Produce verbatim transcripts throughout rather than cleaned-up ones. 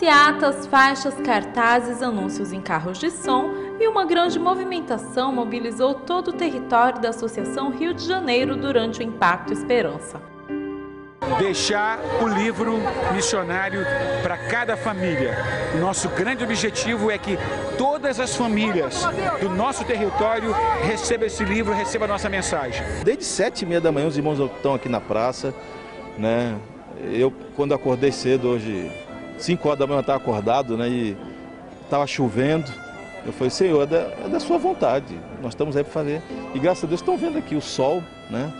Passeatas, faixas, cartazes, anúncios em carros de som e uma grande movimentação mobilizou todo o território da Associação Rio de Janeiro durante o Impacto Esperança. Deixar o livro missionário para cada família. Nosso grande objetivo é que todas as famílias do nosso território recebam esse livro, recebam a nossa mensagem. Desde sete e meia da manhã os irmãos estão aqui na praça, né? Eu, quando acordei cedo hoje, cinco horas da manhã eu estava acordado, né? E estava chovendo. Eu falei, Senhor, é da, é da sua vontade, nós estamos aí para fazer. E graças a Deus estão vendo aqui o sol, né?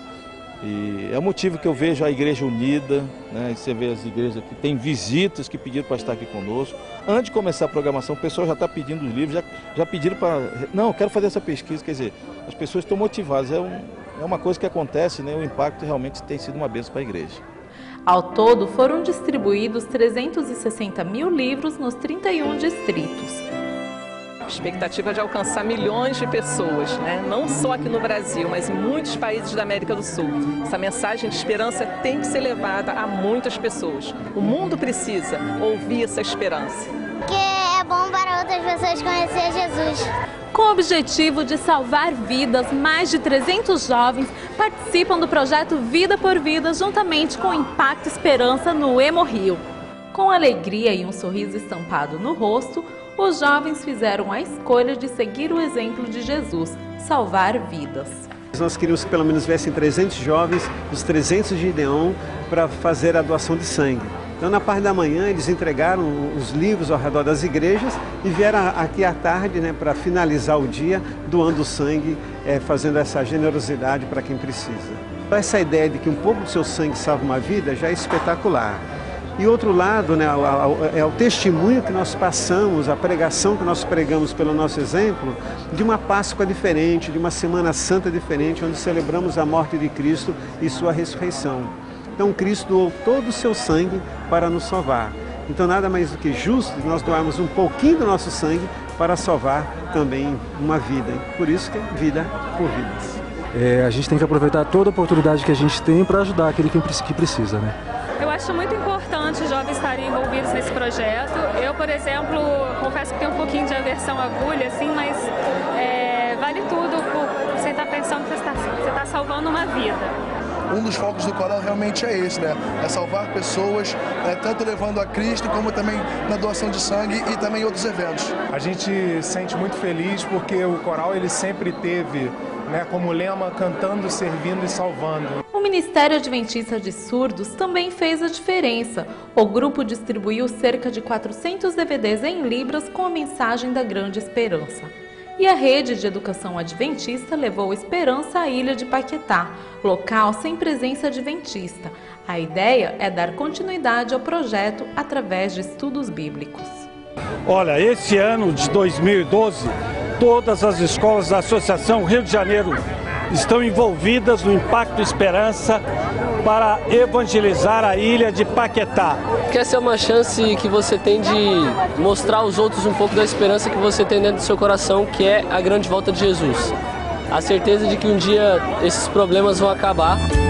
E é o motivo que eu vejo a igreja unida, né? E você vê as igrejas que tem visitas que pediram para estar aqui conosco. Antes de começar a programação, o pessoal já está pedindo os livros, já, já pediram para... Não, eu quero fazer essa pesquisa, quer dizer, as pessoas estão motivadas, é, um, é uma coisa que acontece, né? O impacto realmente tem sido uma bênção para a igreja. Ao todo, foram distribuídos trezentos e sessenta mil livros nos trinta e um distritos. Expectativa de alcançar milhões de pessoas, né? Não só aqui no Brasil, mas em muitos países da América do Sul. Essa mensagem de esperança tem que ser levada a muitas pessoas. O mundo precisa ouvir essa esperança. Porque é bom para outras pessoas conhecer Jesus. Com o objetivo de salvar vidas, mais de trezentos jovens participam do projeto Vida por Vida juntamente com o Impacto Esperança no Hemorrio. Com alegria e um sorriso estampado no rosto, os jovens fizeram a escolha de seguir o exemplo de Jesus, salvar vidas. Nós queríamos que pelo menos viessem trezentos jovens, os trezentos de Gideon, para fazer a doação de sangue. Então, na parte da manhã, eles entregaram os livros ao redor das igrejas e vieram aqui à tarde, né, para finalizar o dia, doando sangue, é, fazendo essa generosidade para quem precisa. Essa ideia de que um pouco do seu sangue salva uma vida já é espetacular. E outro lado, né, é o testemunho que nós passamos, a pregação que nós pregamos pelo nosso exemplo, de uma Páscoa diferente, de uma Semana Santa diferente, onde celebramos a morte de Cristo e sua ressurreição. Então Cristo doou todo o seu sangue para nos salvar. Então nada mais do que justo nós doarmos um pouquinho do nosso sangue para salvar também uma vida. Por isso que é vida por vidas. É, a gente tem que aproveitar toda a oportunidade que a gente tem para ajudar aquele que precisa, né? Eu acho muito importante os jovens estarem envolvidos nesse projeto. Eu, por exemplo, confesso que tenho um pouquinho de aversão à agulha, assim, mas é, vale tudo por você estar pensando que você está, você está salvando uma vida. Um dos focos do coral realmente é esse, né? É salvar pessoas, né? Tanto levando a Cristo, como também na doação de sangue e também em outros eventos. A gente se sente muito feliz porque o coral ele sempre teve, né, como lema, cantando, servindo e salvando. O Ministério Adventista de Surdos também fez a diferença. O grupo distribuiu cerca de quatrocentos D V Ds em libras com a mensagem da Grande Esperança. E a Rede de Educação Adventista levou esperança à ilha de Paquetá, local sem presença adventista. A ideia é dar continuidade ao projeto através de estudos bíblicos. Olha, esse ano de dois mil e doze, todas as escolas da Associação Rio de Janeiro estão envolvidas no Impacto Esperança para evangelizar a ilha de Paquetá. Que essa é uma chance que você tem de mostrar aos outros um pouco da esperança que você tem dentro do seu coração, que é a grande volta de Jesus. A certeza de que um dia esses problemas vão acabar.